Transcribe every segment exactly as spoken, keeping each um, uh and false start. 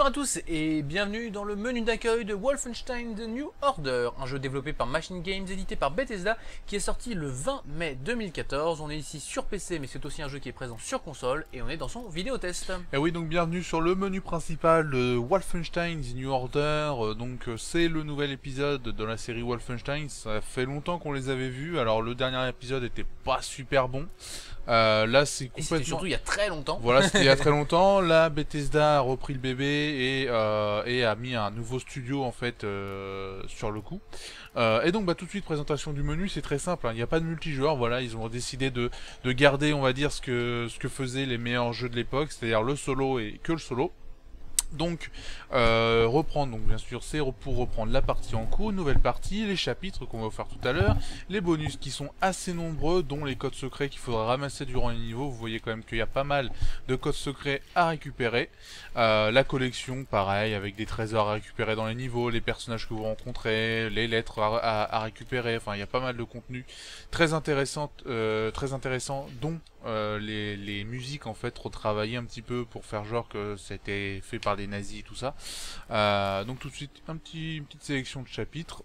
Bonjour à tous et bienvenue dans le menu d'accueil de Wolfenstein The New Order, un jeu développé par Machine Games, édité par Bethesda, qui est sorti le vingt mai deux mille quatorze. On est ici sur P C, mais c'est aussi un jeu qui est présent sur console, et on est dans son vidéo test. Et oui, donc bienvenue sur le menu principal de Wolfenstein The New Order. Donc c'est le nouvel épisode de la série Wolfenstein. Ça fait longtemps qu'on les avait vus. Alors le dernier épisode était pas super bon. Euh, là c'est complètement... Et surtout il y a très longtemps. Voilà, c'était il y a très longtemps. Là Bethesda a repris le bébé et, euh, et a mis un nouveau studio en fait euh, sur le coup. Euh, et donc bah tout de suite présentation du menu, c'est très simple, hein. Il n'y a pas de multijoueur, voilà, ils ont décidé de, de garder on va dire ce que, ce que faisaient les meilleurs jeux de l'époque, c'est-à-dire le solo et que le solo. Donc euh, reprendre, donc bien sûr c'est pour reprendre la partie en cours, nouvelle partie, les chapitres qu'on va faire tout à l'heure, les bonus qui sont assez nombreux, dont les codes secrets qu'il faudra ramasser durant les niveaux. Vous voyez quand même qu'il y a pas mal de codes secrets à récupérer, euh, la collection pareil avec des trésors à récupérer dans les niveaux, les personnages que vous rencontrez, les lettres à, à, à récupérer, enfin il y a pas mal de contenu très intéressant, euh, très intéressant, dont Euh, les, les musiques en fait retravaillées un petit peu pour faire genre que c'était fait par des nazis et tout ça. Euh, donc tout de suite un petit, une petite sélection de chapitres.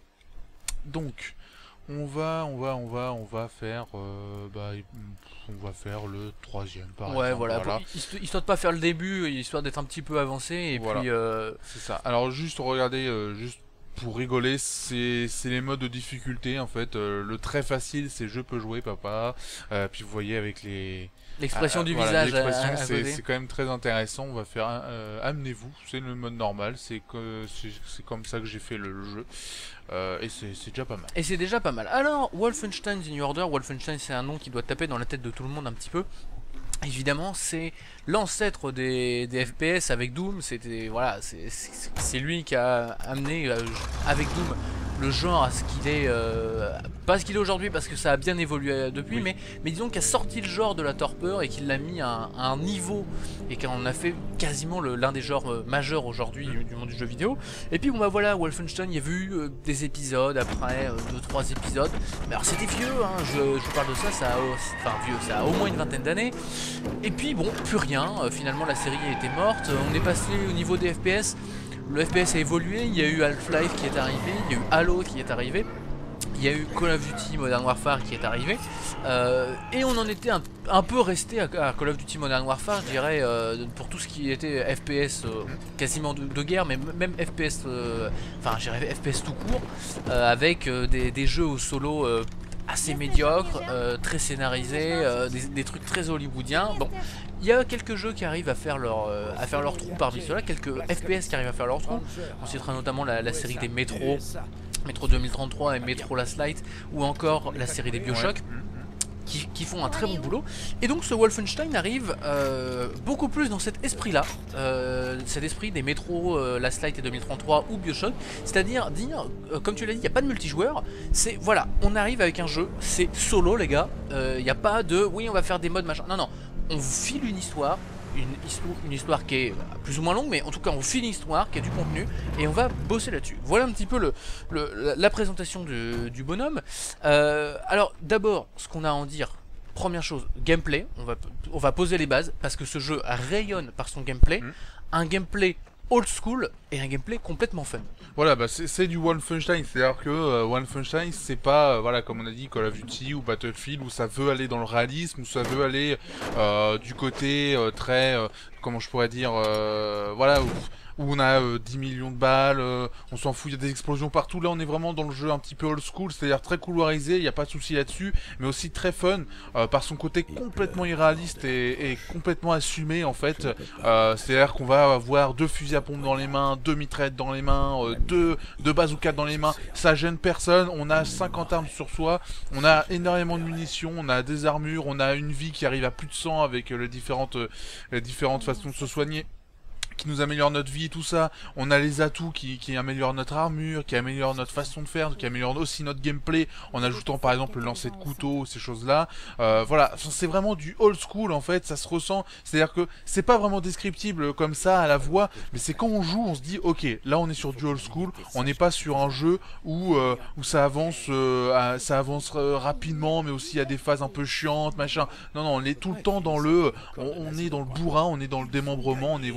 Donc on va on va on va on va faire euh, bah, on va faire le troisième par ouais, exemple. voilà, Voilà. Pour, histoire de pas faire le début, histoire d'être un petit peu avancé et voilà. puis euh... c'est ça. Alors juste regardez, euh, juste pour rigoler, c'est les modes de difficulté en fait. Euh, le très facile c'est je peux jouer papa, euh, puis vous voyez avec les l'expression ah, du voilà, visage, l'expression c'est quand même très intéressant. On va faire euh, amenez-vous, c'est le mode normal, c'est que c'est comme ça que j'ai fait le, le jeu, euh, et c'est déjà pas mal. Et c'est déjà pas mal. Alors Wolfenstein The New Order, Wolfenstein c'est un nom qui doit taper dans la tête de tout le monde un petit peu. Évidemment, c'est l'ancêtre des, des F P S avec Doom. C'était voilà, c'est lui qui a amené euh, avec Doom le genre à ce qu'il est, euh, pas ce qu'il est aujourd'hui parce que ça a bien évolué depuis, oui. mais, mais disons qu'il a sorti le genre de la torpeur et qu'il l'a mis à un, à un niveau et qu'on a fait quasiment l'un des genres euh, majeurs aujourd'hui du, du monde du jeu vidéo. Et puis bon bah voilà, Wolfenstein, il y a eu euh, des épisodes après, deux trois épisodes. Mais alors c'était vieux, hein, je, je parle de ça, ça a, enfin vieux, ça a au moins une vingtaine d'années. Et puis bon, plus rien, euh, finalement la série était morte, on est passé au niveau des F P S. Le F P S a évolué, il y a eu Half-Life qui est arrivé, il y a eu Halo qui est arrivé, il y a eu Call of Duty Modern Warfare qui est arrivé, euh, et on en était un, un peu resté à, à Call of Duty Modern Warfare, je dirais, euh, pour tout ce qui était F P S euh, quasiment de, de guerre, mais même F P S, euh, enfin je dirais F P S tout court, euh, avec euh, des, des jeux au solo euh, assez médiocres, euh, très scénarisés, euh, des, des trucs très hollywoodiens. Bon, il y a quelques jeux qui arrivent à faire leur, euh, à faire leur trou parmi ceux-là, quelques F P S qui arrivent à faire leur trou. On citera notamment la, la série des Metro, Metro deux mille trente-trois et Metro Last Light, ou encore la série des Bioshock. Qui, qui font un très bon boulot. Et donc ce Wolfenstein arrive euh, beaucoup plus dans cet esprit-là, euh, cet esprit des Metro, euh, Last Light et deux mille trente-trois ou Bioshock, c'est-à-dire dire, euh, comme tu l'as dit, il n'y a pas de multijoueur, c'est voilà, on arrive avec un jeu, c'est solo les gars, il euh, n'y a pas de, oui on va faire des modes machin, non non, on vous file une histoire, Une histoire, une histoire qui est plus ou moins longue, mais en tout cas on file une histoire qui a du contenu et on va bosser là-dessus. Voilà un petit peu le, le, la présentation du, du bonhomme. Euh, alors d'abord, ce qu'on a à en dire, première chose, gameplay, on va, on va poser les bases parce que ce jeu rayonne par son gameplay, mmh. un gameplay old school et un gameplay complètement fun. Voilà, bah c'est du Wolfenstein, c'est-à-dire que euh, Wolfenstein c'est pas, euh, voilà, comme on a dit, Call of Duty ou Battlefield où ça veut aller dans le réalisme, où ça veut aller euh, du côté euh, très, euh, comment je pourrais dire, euh, voilà, où, où on a euh, dix millions de balles, euh, on s'en fout, il y a des explosions partout. Là on est vraiment dans le jeu un petit peu old school, c'est-à-dire très couloirisé, il n'y a pas de souci là-dessus, mais aussi très fun, euh, par son côté complètement irréaliste et, et complètement assumé en fait. Euh, c'est-à-dire qu'on va avoir deux fusils à pompe dans les mains, deux mitraillettes dans les mains, euh, deux, deux bazookas dans les mains, ça gêne personne, on a cinquante armes sur soi, on a énormément de munitions, on a des armures, on a une vie qui arrive à plus de cent avec euh, les, différentes, euh, les différentes façons de se soigner, qui nous améliore notre vie et tout ça. On a les atouts qui, qui améliorent notre armure, qui améliorent notre façon de faire, qui améliorent aussi notre gameplay en ajoutant par exemple le lancer de couteau, ces choses là. Euh, voilà, c'est vraiment du old school en fait, ça se ressent, c'est à dire que c'est pas vraiment descriptible comme ça à la voix, mais c'est quand on joue on se dit ok, là on est sur du old school, on n'est pas sur un jeu où, euh, où ça avance euh, à, ça avance euh, rapidement, mais aussi il y a des phases un peu chiantes, machin. Non non, on est tout le temps dans le, on, on est dans le bourrin, on est dans le démembrement, on est voilà, on est dans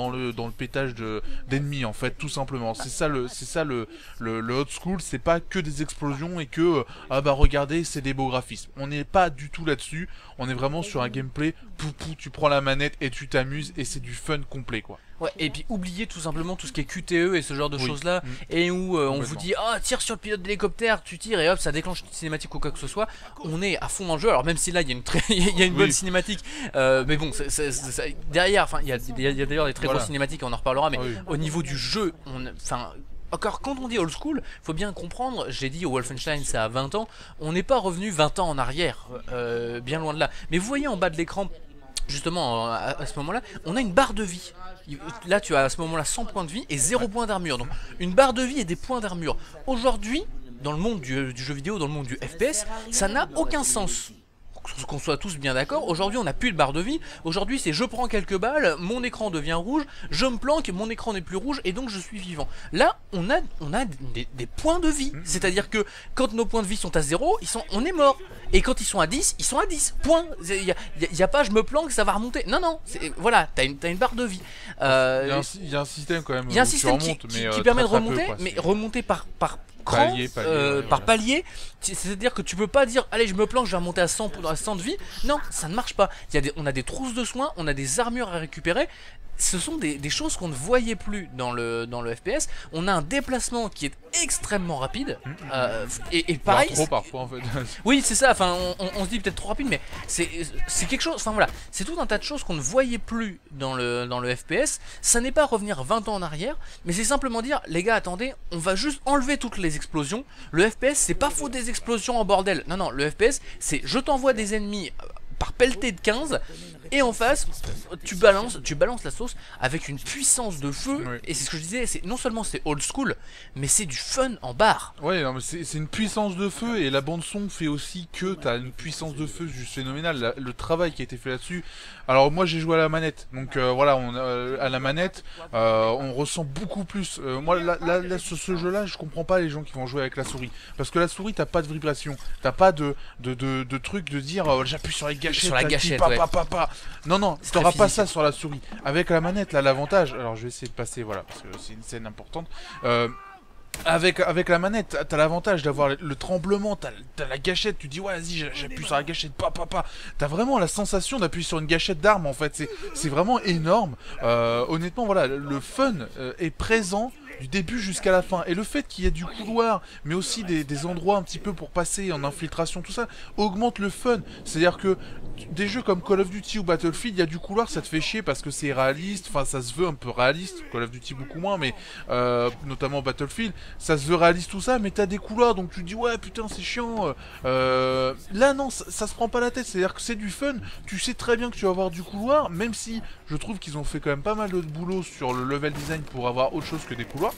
dans le dans le pétage de d'ennemis en fait, tout simplement. C'est ça le c'est ça le, le le old school, c'est pas que des explosions et que euh, ah bah regardez, c'est des beaux graphismes. On n'est pas du tout là-dessus. On est vraiment sur un gameplay poupou, tu prends la manette et tu t'amuses et c'est du fun complet quoi. Ouais, et puis oubliez tout simplement tout ce qui est Q T E et ce genre de Oui. choses là, Mmh. et où euh, on vous dit ah tire sur le pilote d'hélicoptère, tu tires et hop ça déclenche une cinématique ou quoi que ce soit. On est à fond dans le jeu, alors même si là il y a une très il y a une bonne Oui. cinématique, euh, mais bon c'est, c'est, c'est, c'est, derrière, enfin il y a, il y a, il y a d'ailleurs des très Voilà. grosses cinématiques, on en reparlera, mais Ah oui. au niveau du jeu, on, enfin encore quand on dit old school, faut bien comprendre, j'ai dit au Wolfenstein c'est à vingt ans, on n'est pas revenu vingt ans en arrière, euh, bien loin de là. Mais vous voyez en bas de l'écran, justement à, à ce moment-là, on a une barre de vie. Là tu as à ce moment-là cent points de vie et zéro points d'armure. Donc une barre de vie et des points d'armure. Aujourd'hui, dans le monde du, du jeu vidéo, dans le monde du F P S, ça n'a aucun sens. Qu'on soit tous bien d'accord, aujourd'hui on n'a plus de barre de vie, aujourd'hui c'est je prends quelques balles, mon écran devient rouge, je me planque, mon écran n'est plus rouge et donc je suis vivant. Là on a, on a des, des points de vie, c'est à dire que quand nos points de vie sont à zéro, ils sont, on est mort. Et quand ils sont à dix, ils sont à dix, point. Il n'y a, y a pas je me planque, ça va remonter. Non, non, voilà, t'as une, t'as une barre de vie. Euh, il, y a un, il y a un système quand même. Il y a un où système tu remontes, qui, qui, mais, qui euh, permet de très, très remonter, peu, quoi, mais c'est- remonter par, par cran, Palier, palier, euh, ouais, par voilà. palier. C'est-à-dire que tu peux pas dire allez je me planque, je vais remonter à cent, à cent de vie. Non, ça ne marche pas. Il y a des, on a des trousses de soins, on a des armures à récupérer. Ce sont des, des choses qu'on ne voyait plus dans le, dans le F P S. On a un déplacement qui est extrêmement rapide. Euh, et, et pareil. Voire trop parfois en fait. Oui, c'est ça, enfin, on, on- on se dit peut-être trop rapide, mais c'est c'est quelque chose, enfin voilà, c'est tout un tas de choses qu'on ne voyait plus dans le, dans le F P S. Ça n'est pas revenir vingt ans en arrière, mais c'est simplement dire, les gars, attendez, on va juste enlever toutes les explosions. Le F P S, c'est pas faux des explosions en bordel. Non, non, le F P S, c'est je t'envoie des ennemis euh, par pelleté de quinze, et en face, tu balances, tu balances la sauce avec une puissance de feu, Oui. et c'est ce que je disais, c'est non seulement c'est old school, mais c'est du fun en barre. Ouais, non, mais c'est c'est une puissance de feu et la bande son fait aussi que t'as une puissance de feu juste phénoménale. La- le travail qui a été fait là-dessus. Alors moi j'ai joué à la manette, donc euh, voilà, on, euh, à la manette, euh, on ressent beaucoup plus. Euh, moi là, là, là, sur ce jeu-là, je comprends pas les gens qui vont jouer avec la souris, parce que la souris t'as pas de vibration, t'as pas de de, de de truc de dire euh, j'appuie sur la gâchette, Sur la ça dit gâchette, pa, ouais. pa, pa, pa. Non non, C'est t'auras très pas physique. ça sur la souris. Avec la manette là, l'avantage. Alors je vais essayer de passer, voilà, parce que c'est une scène importante. Euh, Avec, avec la manette, t'as- t'as l'avantage d'avoir le, le tremblement, t'as t'as la gâchette, tu dis ouais vas-y j'a- j'appuie sur la gâchette, pa pa pa. T'as vraiment la sensation d'appuyer sur une gâchette d'arme en fait, c'est c'est vraiment énorme. Euh, honnêtement voilà, le fun euh, est présent du début jusqu'à la fin. Et le fait qu'il y ait du couloir, mais aussi des, des endroits un petit peu pour passer en infiltration, tout ça, augmente le fun. C'est-à-dire que des jeux comme Call of Duty ou Battlefield, il y a du couloir, ça te fait chier parce que c'est réaliste, enfin ça se veut un peu réaliste, Call of Duty beaucoup moins, mais euh, notamment Battlefield, ça se veut réaliste tout ça, mais t'as des couloirs, donc tu te dis ouais putain c'est chiant. Euh, là non, ça, ça se prend pas la tête, c'est-à-dire que c'est du fun, tu sais très bien que tu vas avoir du couloir, même si je trouve qu'ils ont fait quand même pas mal de boulot sur le level design pour avoir autre chose que des couloirs.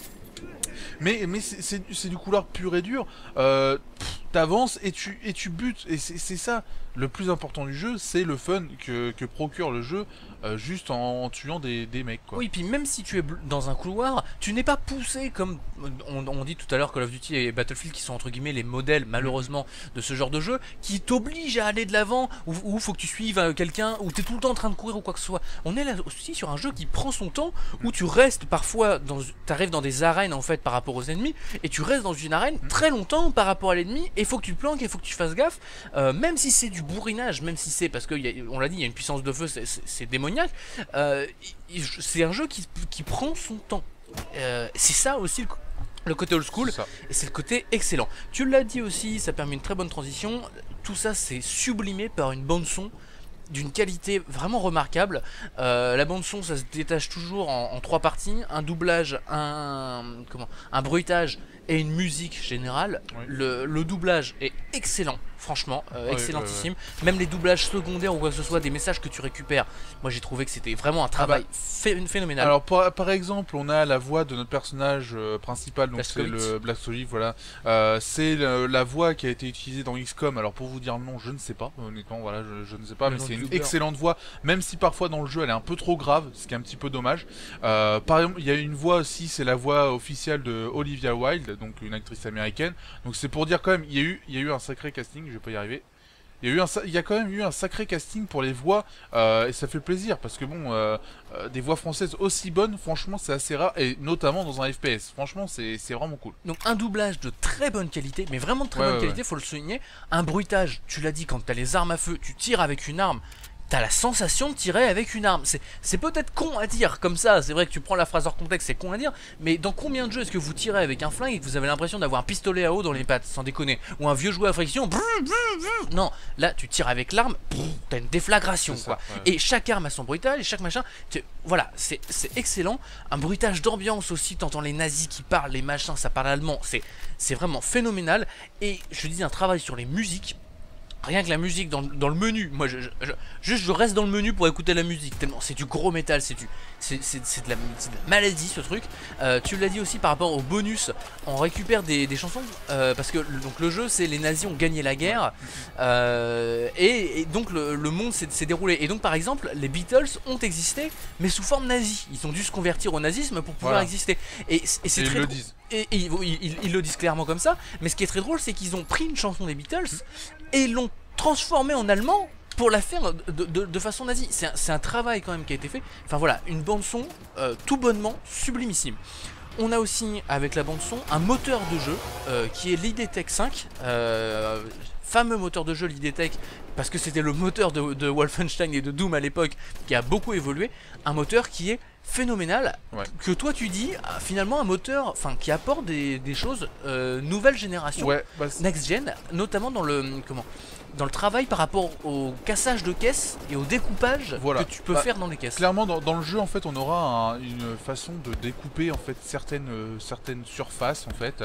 Mais, mais c'est du couloir pur et dur, euh, t'avances et tu, et tu butes, et c'est ça le plus important du jeu, c'est le fun que, que procure le jeu euh, juste en, en tuant des, des mecs quoi. Oui, puis même si tu es dans un couloir, tu n'es pas poussé comme on, on dit tout à l'heure Call of Duty et Battlefield qui sont entre guillemets les modèles malheureusement de ce genre de jeu qui t'obligent à aller de l'avant ou, ou faut que tu suives quelqu'un ou t'es tout le temps en train de courir ou quoi que ce soit. On est là aussi sur un jeu qui prend son temps où tu restes parfois dans, t'arrives dans des arènes en fait par rapport aux ennemis et tu restes dans une arène très longtemps par rapport à l'ennemi et faut que tu te planques et faut que tu fasses gaffe euh, même si c'est du bourrinage, même si c'est parce que y a, on l'a dit il y a une puissance de feu, c'est démoniaque. Euh, c'est un jeu qui, qui prend son temps. Euh, c'est ça aussi le, le côté old school, et c'est le côté excellent. Tu l'as dit aussi, ça permet une très bonne transition. Tout ça c'est sublimé par une bande son d'une qualité vraiment remarquable. Euh, la bande son ça se détache toujours en, en trois parties, un doublage, un comment, un bruitage et une musique générale. Oui. Le, le doublage est excellent, franchement, euh, oui, excellentissime. Ouais, ouais. Même les doublages secondaires ou quoi que ce soit, des messages que tu récupères, moi j'ai trouvé que c'était vraiment un travail ah bah, phénoménal. Alors par, par exemple, on a la voix de notre personnage euh, principal, donc c'est le Blazkowicz, voilà. Euh, c'est la voix qui a été utilisée dans X COM. Alors pour vous dire le nom, je ne sais pas, honnêtement, voilà, je, je ne sais pas, le mais c'est une excellente voix, même si parfois dans le jeu elle est un peu trop grave, ce qui est un petit peu dommage. Euh, par exemple, il y a une voix aussi, c'est la voix officielle de Olivia Wilde, donc une actrice américaine. Donc c'est pour dire quand même, il y a eu, il y a eu un sacré casting, je vais pas y arriver. Il y, a eu un, il y a quand même eu un sacré casting pour les voix, euh, et ça fait plaisir, parce que bon, euh, euh, des voix françaises aussi bonnes, franchement c'est assez rare, et notamment dans un F P S, franchement c'est vraiment cool. Donc un doublage de très bonne qualité, mais vraiment de très ouais, bonne ouais, qualité, ouais. faut le souligner. Un bruitage, tu l'as dit, quand t'as les armes à feu, tu tires avec une arme, t'as la sensation de tirer avec une arme. C'est peut-être con à dire comme ça, c'est vrai que tu prends la phrase hors contexte, c'est con à dire, mais dans combien de jeux est-ce que vous tirez avec un flingue et que vous avez l'impression d'avoir un pistolet à eau dans les pattes, sans déconner, ou un vieux jouet à friction, brrr, brrr, brrr. Non, là tu tires avec l'arme, t'as une déflagration quoi. Ça, ouais. Et chaque arme a son bruitage, et chaque machin, tu... voilà, c'est excellent. Un bruitage d'ambiance aussi, t'entends les nazis qui parlent, les machins, ça parle allemand, c'est vraiment phénoménal. Et je dis un travail sur les musiques. Rien que la musique dans, dans le menu, moi je, je, je, juste je reste dans le menu pour écouter la musique, tellement c'est du gros métal, c'est du c'est de, de la maladie ce truc. Euh, tu l'as dit aussi par rapport au bonus, on récupère des, des chansons, euh, parce que donc le jeu c'est les nazis ont gagné la guerre, euh, et, et donc le, le monde s'est déroulé. Et donc par exemple les Beatles ont existé mais sous forme nazie, ils ont dû se convertir au nazisme pour pouvoir voilà. exister. Et, et c'est très ils le disent. Et, et ils, ils, ils le disent clairement comme ça, mais ce qui est très drôle c'est qu'ils ont pris une chanson des Beatles et l'ont transformée en allemand pour la faire de, de, de façon nazie. C'est un, un travail quand même qui a été fait. Enfin voilà, une bande son euh, tout bonnement sublimissime. On a aussi avec la bande son un moteur de jeu euh, qui est l'I D Tech cinq, euh, fameux moteur de jeu l'I D Tech, parce que c'était le moteur de, de Wolfenstein et de Doom à l'époque qui a beaucoup évolué. Un moteur qui est phénoménal, ouais. que toi tu dis finalement un moteur enfin qui apporte des, des choses euh, nouvelle génération, ouais, bah next gen, notamment dans le comment dans le travail par rapport au cassage de caisses et au découpage voilà. que tu peux bah, faire dans les caisses. Clairement dans, dans le jeu en fait on aura un, une façon de découper en fait certaines euh, certaines surfaces en fait.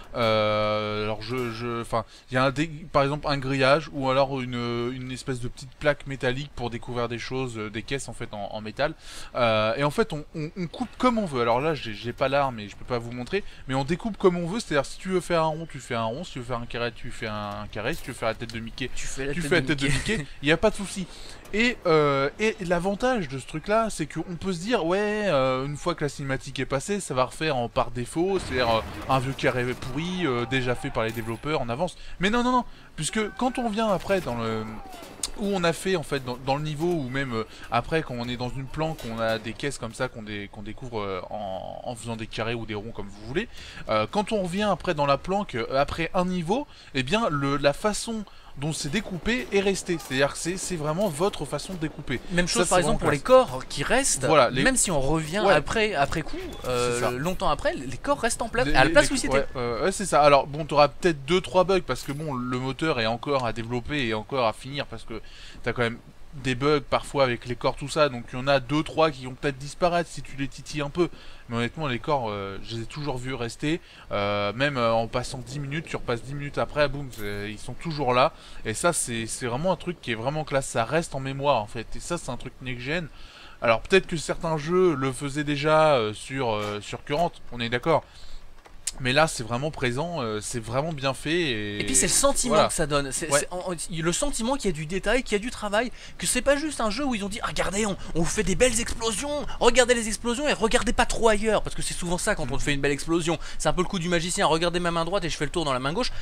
Euh, alors je, je, enfin, il y a un dé, par exemple un grillage ou alors une, une espèce de petite plaque métallique pour découvrir des choses, des caisses en fait en, en métal. Euh, et en fait on, on, on coupe comme on veut. Alors là j'ai pas l'arme et je peux pas vous montrer, mais on découpe comme on veut. C'est-à-dire si tu veux faire un rond, tu fais un rond. Si tu veux faire un carré, tu fais un carré. Si tu veux faire la tête de Mickey, tu fais la tu tête, fais de, la tête Mickey. de Mickey. Il n'y a pas de souci. Et, euh, et l'avantage de ce truc là c'est qu'on peut se dire ouais euh, une fois que la cinématique est passée ça va refaire en par défaut, c'est à dire euh, un vieux carré pourri euh, déjà fait par les développeurs en avance, mais non non non, puisque quand on vient après dans le où on a fait en fait dans, dans le niveau ou même euh, après quand on est dans une planque, on a des caisses comme ça qu'on dé, qu'on découvre euh, en, en faisant des carrés ou des ronds comme vous voulez, euh, quand on revient après dans la planque euh, après un niveau, et eh bien le, la façon dont c'est découpé est resté, c'est-à-dire que c'est vraiment votre façon de découper. Même chose ça, par exemple pour les corps qui restent, voilà, les... même si on revient ouais. après, après coup, euh, longtemps après, les corps restent en place, les, à la place les, où ils étaient. Ouais, euh, ouais c'est ça, alors bon tu auras peut-être deux trois bugs parce que bon le moteur est encore à développer et encore à finir parce que tu as quand même des bugs parfois avec les corps tout ça, donc il y en a deux trois qui vont peut-être disparaître si tu les titilles un peu, mais honnêtement les corps euh, je les ai toujours vus rester, euh, même euh, en passant dix minutes, tu repasses dix minutes après, boum, ils sont toujours là, et ça c'est vraiment un truc qui est vraiment classe, ça reste en mémoire en fait, et ça c'est un truc next-gen. Alors peut-être que certains jeux le faisaient déjà euh, sur, euh, sur Current, on est d'accord, mais là c'est vraiment présent, euh, c'est vraiment bien fait et, et puis c'est le sentiment voilà. que ça donne, c'est ouais. le sentiment qu'il y a du détail, qu'il y a du travail, que c'est pas juste un jeu où ils ont dit ah, regardez on, on vous fait des belles explosions, regardez les explosions et regardez pas trop ailleurs, parce que c'est souvent ça quand on te fait une belle explosion, c'est un peu le coup du magicien, regardez ma main droite et je fais le tour dans la main gauche.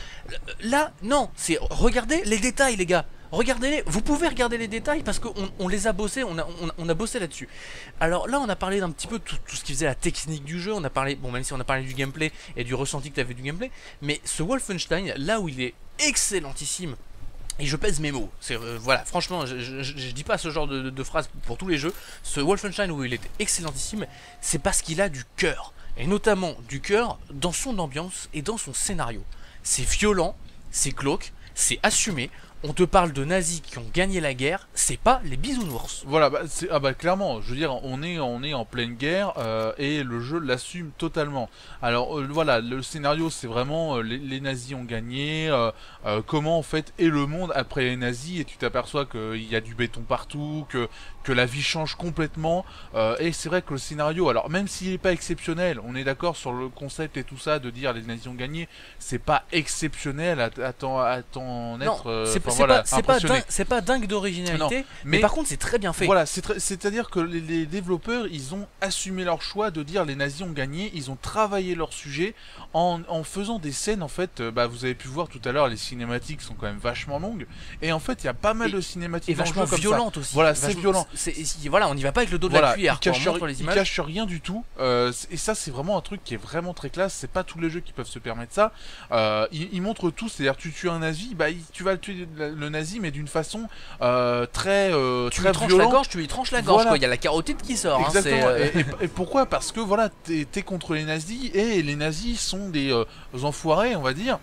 Là non, c'est regardez les détails les gars. Regardez-les, vous pouvez regarder les détails parce qu'on on les a bossés, on a, on, on a bossé là-dessus. Alors là, on a parlé d'un petit peu tout, tout ce qui faisait la technique du jeu, on a parlé, bon même si on a parlé du gameplay et du ressenti que tu avais du gameplay, mais ce Wolfenstein, là où il est excellentissime, et je pèse mes mots, c'est euh, voilà, franchement, je, je, je, je dis pas ce genre de, de, de phrase pour tous les jeux, ce Wolfenstein où il est excellentissime, c'est parce qu'il a du cœur, et notamment du cœur dans son ambiance et dans son scénario. C'est violent, c'est glauque, c'est assumé. On te parle de nazis qui ont gagné la guerre, c'est pas les bisounours. Voilà, bah, ah bah clairement, je veux dire, on est, on est en pleine guerre euh, et le jeu l'assume totalement. Alors euh, voilà, le scénario c'est vraiment euh, les, les nazis ont gagné, euh, euh, comment en fait est le monde après les nazis, et tu t'aperçois qu'il y a du béton partout, que, que la vie change complètement, euh, et c'est vrai que le scénario, alors même s'il n'est pas exceptionnel, on est d'accord sur le concept et tout ça, de dire les nazis ont gagné, c'est pas exceptionnel à, à t'en être... Non, euh, c'est voilà, pas, c'est pas, impressionné. dingue- c'est pas dingue d'originalité, Non, mais, mais- par contre c'est très bien fait. Voilà, c'est très- c'est-à-dire que les, les développeurs, ils ont assumé leur choix de dire les nazis ont gagné, ils ont travaillé leur sujet en, en faisant des scènes, en fait, euh, bah, vous avez pu voir tout à l'heure, les cinématiques sont quand même vachement longues, et en fait, il y a pas mal Et- de cinématiques Et dans le vachement jeu comme ça. violente aussi. Voilà, c'est Vachement- violent. c'est- c'est- voilà, on y va pas avec le dos de Voilà, la cuillère. il cache, quoi, on montre sur- les il images. cache sur rien du tout, euh, et ça c'est vraiment un truc qui est vraiment très classe, c'est pas tous les jeux qui peuvent se permettre ça. Euh, il, il montre tout, c'est-à-dire tu tues un nazi, bah il- tu vas le tuer le, le nazi mais d'une façon euh, très euh, Tu très lui tranches violente. la gorge, tu lui tranches la gorge, Voilà. quoi. Il y a la carotide qui sort. hein, Exactement. c'est, euh, et, et- et pourquoi? Parce que voilà, t'es es contre les nazis et les nazis sont des euh, enfoirés, on va dire.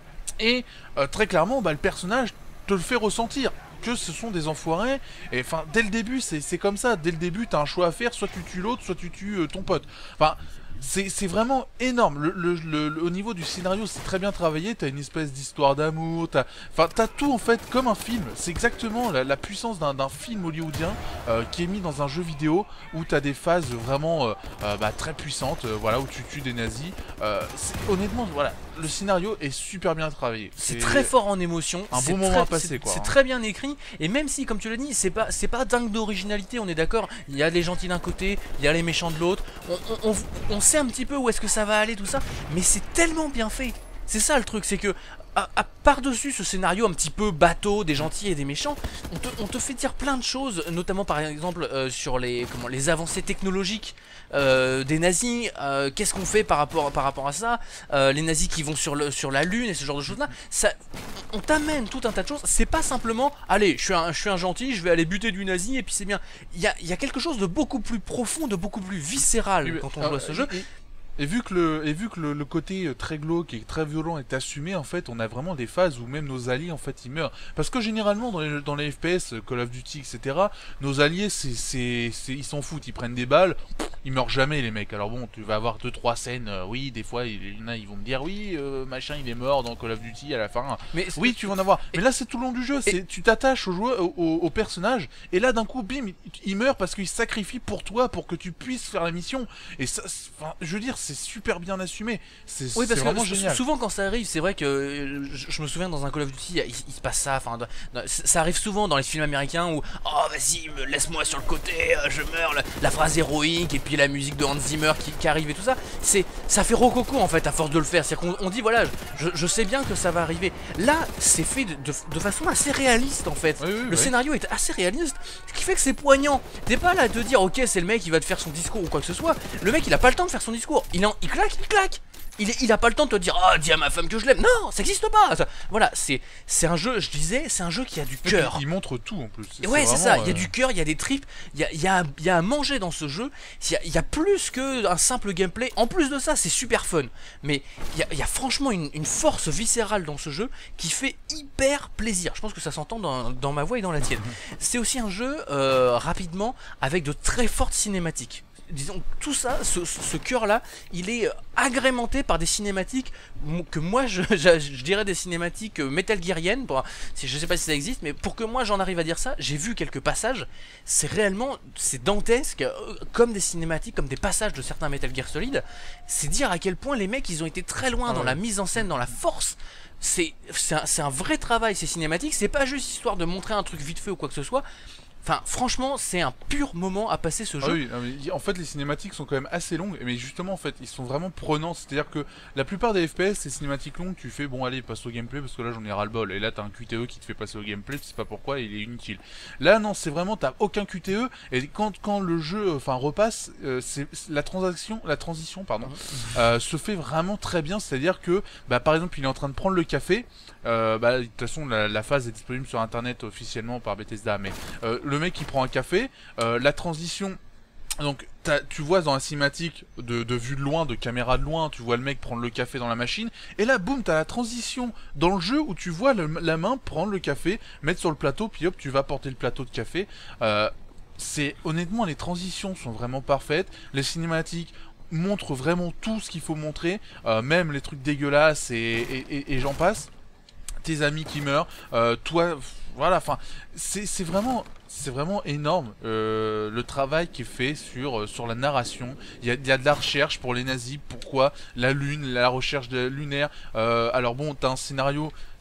Et euh, très clairement, bah, le personnage te le fait ressentir que ce sont des enfoirés. Et enfin, dès le début, c'est comme ça. Dès le début, t'as un choix à faire. Soit tu tues l'autre, soit tu tues euh, ton pote. Enfin. C'est vraiment énorme. Le, le, le, le, au niveau du scénario, c'est très bien travaillé. T'as une espèce d'histoire d'amour. T'as enfin, t'as tout en fait comme un film. C'est exactement la, la puissance d'un film hollywoodien euh, qui est mis dans un jeu vidéo où t'as des phases vraiment euh, euh, bah, très puissantes. Euh, voilà, où tu tues des nazis. Euh, honnêtement, voilà, le scénario est super bien travaillé. C'est très fort en émotion. Un c'est bon moment très- à passer, c'est- quoi, C'est hein. très bien écrit. Et même si, comme tu l'as dit, c'est pas, c'est pas dingue d'originalité, on est d'accord. Il y a les gentils d'un côté, il y a les méchants de l'autre. On, on, on, on sait un petit peu où est-ce que ça va aller, tout ça. Mais c'est tellement bien fait. C'est ça le truc, c'est que à, à par-dessus ce scénario un petit peu bateau des gentils et des méchants, on te, on te fait dire plein de choses, notamment par exemple euh, sur les, comment, les avancées technologiques euh, des nazis. Euh, Qu'est-ce qu'on fait par rapport, par rapport à ça? Euh, Les nazis qui vont sur, le, sur la lune et ce genre de choses-là. Ça, on t'amène tout un tas de choses. C'est pas simplement, allez, je suis, un, je suis un gentil, je vais aller buter du nazi et puis c'est bien. Il y a, il y a quelque chose de beaucoup plus profond, de beaucoup plus viscéral Oui, quand on euh, joue à ce jeu. et- Et vu que le, et vu que le, le côté euh, très glauque et très violent est assumé, en fait, on a vraiment des phases où même nos alliés, en fait, ils meurent. Parce que généralement, dans les, dans les F P S, euh, Call of Duty, et cetera, nos alliés, c'est, c'est, c'est- ils s'en foutent, ils prennent des balles, ils meurent jamais, les mecs. Alors bon, tu vas avoir deux trois scènes, euh, oui, des fois, il y en a, ils vont me dire, oui, euh, machin, il est mort dans Call of Duty à la fin. Mais Oui, tu vas en avoir. Mais là, c'est tout le long du jeu. C'est, tu t'attaches au joueur, au, au- au personnage, et là, d'un coup, bim, il, il meurt parce qu'il se sacrifie pour toi, pour que tu puisses faire la mission. Et ça, c'est- enfin, je veux dire, c'est super bien assumé. C'est Oui, parce c'est que vraiment sou- génial. souvent quand ça arrive, c'est vrai que euh, je, je me souviens dans un Call of Duty, il, il se passe ça. Enfin, dans- dans- ça arrive souvent dans les films américains où oh vas-y, me- laisse-moi sur le côté, euh, je meurs. La, la phrase héroïque et puis la musique de Hans Zimmer qui, qui arrive et tout ça. C'est, ça fait rococo en fait à force de le faire. C'est-à-dire qu'on on dit voilà, je, je sais bien que ça va arriver. Là, c'est fait de, de- de façon assez réaliste en fait. Oui, oui, le oui. scénario est assez réaliste, ce qui fait que c'est poignant. T'es pas là à te dire ok, c'est le mec qui va te faire son discours ou quoi que ce soit. Le mec il a pas le temps de faire son discours. Il en, il claque, il claque. Il, est- il a pas le temps de te dire oh dis à ma femme que je l'aime. Non, ça existe pas. Ça- voilà, c'est c'est un jeu. Je disais, c'est un jeu qui a du Et puis, cœur. il montre tout en plus. Et ouais, c'est ça. vraiment, Il y a euh, du cœur, il y a des tripes, il y a, il y, a, il y a à manger dans ce jeu. Il y a, il y a plus que un simple gameplay. En plus de ça, c'est super fun. Mais il y a, il y a franchement une, une force viscérale dans ce jeu qui fait hyper plaisir. Je pense que ça s'entend dans, dans ma voix et dans la tienne. C'est aussi un jeu euh, rapidement avec de très fortes cinématiques. Disons tout ça, ce, ce cœur-là, il est euh, agrémenté par des cinématiques mo- que moi je, je, je dirais des cinématiques euh, Metal Geariennes. Pour, si, je sais pas si ça existe, mais pour que moi j'en arrive à dire ça, j'ai vu quelques passages. C'est réellement, c'est dantesque, euh, comme des cinématiques, comme des passages de certains Metal Gear Solid. C'est dire à quel point les mecs ils ont été très loin Ah dans ouais. la mise en scène, dans la force. C'est c'est un, c'est un vrai travail ces cinématiques. C'est pas juste histoire de montrer un truc vite fait ou quoi que ce soit. Enfin, franchement, c'est un pur moment à passer ce jeu. Ah oui, non, mais en fait les cinématiques sont quand même assez longues, mais justement en fait ils sont vraiment prenants, c'est-à-dire que la plupart des F P S, ces cinématiques longues, tu fais bon allez passe au gameplay parce que là j'en ai ras le bol, et là t'as un Q T E qui te fait passer au gameplay, tu sais pas pourquoi, il est inutile. Là non, c'est vraiment t'as aucun Q T E, et quand, quand le jeu enfin repasse, euh, c'est la transaction, la transition pardon, euh, se fait vraiment très bien, c'est-à-dire que bah par exemple il est en train de prendre le café, euh, bah de toute façon la, la phase est disponible sur internet officiellement par Bethesda, mais euh, le mec il prend un café, euh, la transition, donc t'as- tu vois dans la cinématique de, de vue de loin, de caméra de loin, tu vois le mec prendre le café dans la machine, et là boum t'as la transition dans le jeu où tu vois le- la main prendre le café, mettre sur le plateau, puis hop tu vas porter le plateau de café. euh, c'est honnêtement les transitions sont vraiment parfaites, les cinématiques montrent vraiment tout ce qu'il faut montrer, euh, même les trucs dégueulasses et, et, et- et j'en passe, tes amis qui meurent, euh, toi, voilà, enfin, c'est c'est vraiment, c'est vraiment énorme euh, le travail qui est fait sur, euh, sur la narration. Il y a, il y a de la recherche pour les nazis, pourquoi la lune, la recherche de lunaire. Euh, alors bon, t'as un scénario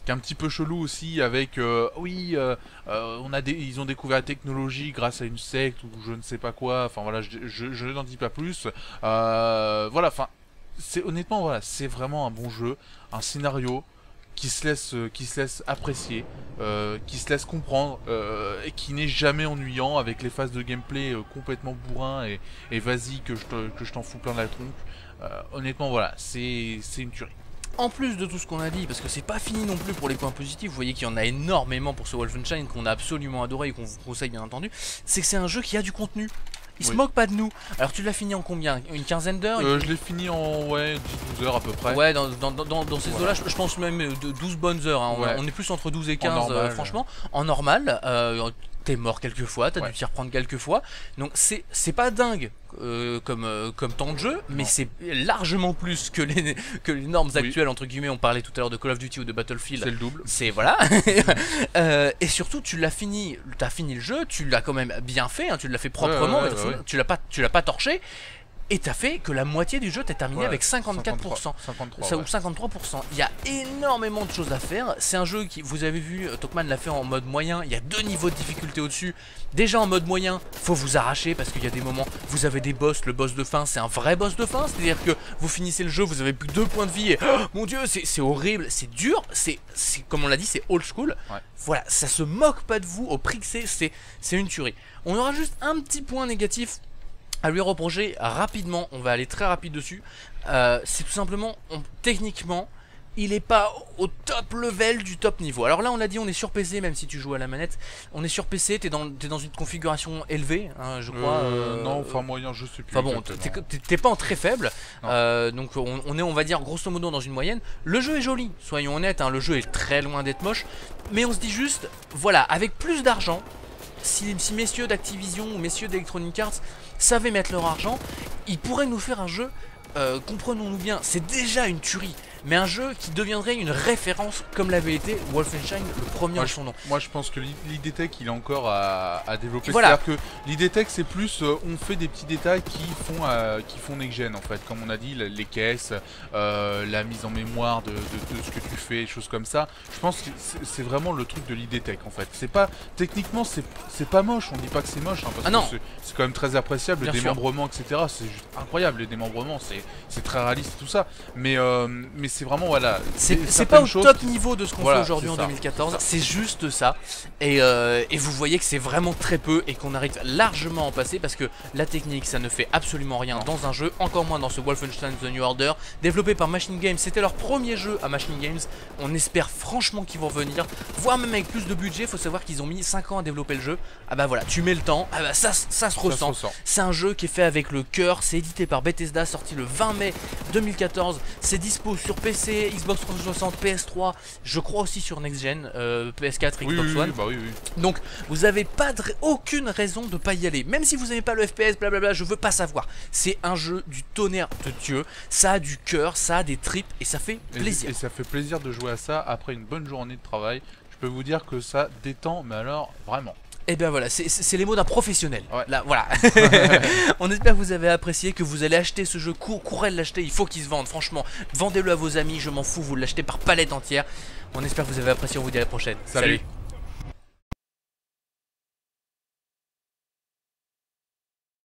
qui est un petit peu chelou aussi avec euh, oui euh, euh, on a des, ils ont découvert la technologie grâce à une secte ou je ne sais pas quoi, enfin voilà, je, je, je n'en dis pas plus, euh, voilà, enfin c'est honnêtement voilà, c'est vraiment un bon jeu, un scénario qui se laisse, euh, qui se laisse apprécier, euh, qui se laisse comprendre, euh, et qui n'est jamais ennuyant avec les phases de gameplay euh, complètement bourrin et, et vas-y que je te- que je t'en fous plein la tronche. Euh, honnêtement voilà, c'est c'est une tuerie. En plus de tout ce qu'on a dit, parce que c'est pas fini non plus pour les points positifs, vous voyez qu'il y en a énormément pour ce Wolfenstein qu'on a absolument adoré et qu'on vous conseille bien entendu, c'est que c'est un jeu qui a du contenu. Il Oui. se moque pas de nous. Alors tu l'as fini en combien? Une quinzaine d'heures? Euh, je l'ai fini en ouais dix douze heures à peu près. Ouais, dans, dans, dans, dans ces Voilà. eaux-là, je, je pense même de douze bonnes heures. Hein. On, Ouais. on est plus entre douze et quinze, normal, euh, franchement. En normal, euh, t'es mort quelques fois, t'as Ouais. dû t'y reprendre quelques fois. Donc c'est c'est pas dingue euh, comme, euh, comme temps de jeu, mais Non. c'est largement plus que les, que les normes Oui. actuelles, entre guillemets. On parlait tout à l'heure de Call of Duty ou de Battlefield. C'est le double. C'est voilà. euh, et surtout, tu l'as fini, t'as fini le jeu, tu l'as quand même bien fait, hein, tu l'as fait proprement, ouais, mais ouais, ouais. tu l'as pas, tu l'as pas torché. Et t'as fait que la moitié du jeu, t'as terminé Ouais, avec cinquante-quatre pour cent. cinquante-trois, Ça, ouais. ou cinquante-trois pour cent. Il y a énormément de choses à faire. C'est un jeu qui, vous avez vu, Tokman l'a fait en mode moyen. Il y a deux niveaux de difficulté au-dessus. Déjà en mode moyen, faut vous arracher parce qu'il y a des moments, vous avez des boss. Le boss de fin, c'est un vrai boss de fin. C'est-à-dire que vous finissez le jeu, vous avez plus que deux points de vie et oh, mon dieu, c'est horrible, c'est dur. C'est comme on l'a dit, c'est old school. Ouais. Voilà, ça se moque pas de vous au prix que c'est. C'est une tuerie. On aura juste un petit point négatif à lui reprocher rapidement, on va aller très rapide dessus, euh, c'est tout simplement, on, techniquement, il est pas au top level du top niveau. Alors là on l'a dit, on est sur P C, même si tu joues à la manette, on est sur P C, t'es dans, t'es dans une configuration élevée, hein, je crois. Euh, euh, non, enfin moyen, je sais plus. Enfin bon, exactement. t'es pas en très faible, Non. euh, donc on, on est, on va dire, grosso modo dans une moyenne. Le jeu est joli, soyons honnêtes, hein, le jeu est très loin d'être moche, mais on se dit juste, voilà, avec plus d'argent, si, si messieurs d'Activision ou messieurs d'Electronic Arts savaient mettre leur argent, ils pourraient nous faire un jeu, euh, comprenons-nous bien, c'est déjà une tuerie, mais un jeu qui deviendrait une référence comme l'avait été Wolfenstein, le premier Moi, en je, son nom. moi je pense que l'I D Tech il est encore à, à développer. Voilà. C'est-à-dire que l'I D Tech c'est plus euh, on fait des petits détails qui font euh, qui font next-gen en fait. Comme on a dit, les, les caisses, euh, la mise en mémoire de, de, de ce que tu fais, choses comme ça. Je pense que c'est vraiment le truc de l'I D Tech en fait. C'est pas techniquement c'est pas moche, on dit pas que c'est moche hein, parce Ah non. que c'est quand même très appréciable, Bien le sûr. démembrement, et cetera. C'est juste incroyable les démembrements, c'est très réaliste tout ça. Mais, euh, mais c'est vraiment voilà. C'est des- c'est pas au certaines choses top qui- niveau de ce qu'on Voilà, fait aujourd'hui c'est en ça, deux mille quatorze, c'est c'est juste ça. Et, euh, et vous voyez que c'est vraiment très peu et qu'on arrive largement à en passer parce que la technique ça ne fait absolument rien Non. dans un jeu, encore moins dans ce Wolfenstein The New Order, développé par Machine Games. C'était leur premier jeu à Machine Games. On espère franchement qu'ils vont revenir, voire même avec plus de budget. Faut savoir qu'ils ont mis cinq ans à développer le jeu. Ah bah voilà, tu mets le temps, ah bah ça, ça se ça se ressent. ressent. C'est un jeu qui est fait avec le cœur, c'est édité par Bethesda, sorti le vingt mai deux mille quatorze, c'est dispo sur P C, Xbox trois cent soixante, P S trois, je crois aussi sur Next Gen, euh, P S quatre, Oui, Xbox oui, oui, One. bah oui, oui. Donc vous avez pas de, aucune raison de pas y aller, même si vous n'aimez pas le F P S, blablabla, je veux pas savoir. C'est un jeu du tonnerre de Dieu, ça a du cœur, ça a des tripes et ça fait Et- plaisir. Et, ça fait plaisir de jouer à ça après une bonne journée de travail. Je peux vous dire que ça détend, mais alors vraiment. Et bien voilà, c'est- c'est c'est les mots d'un professionnel. Ouais. Là, voilà. On espère que vous avez apprécié, que vous allez acheter ce jeu. Cour courez l'acheter, il faut qu'il se vende. Franchement, vendez-le à vos amis, je m'en fous, vous l'achetez par palette entière. On espère que vous avez apprécié, on vous dit à la prochaine. Salut. Salut.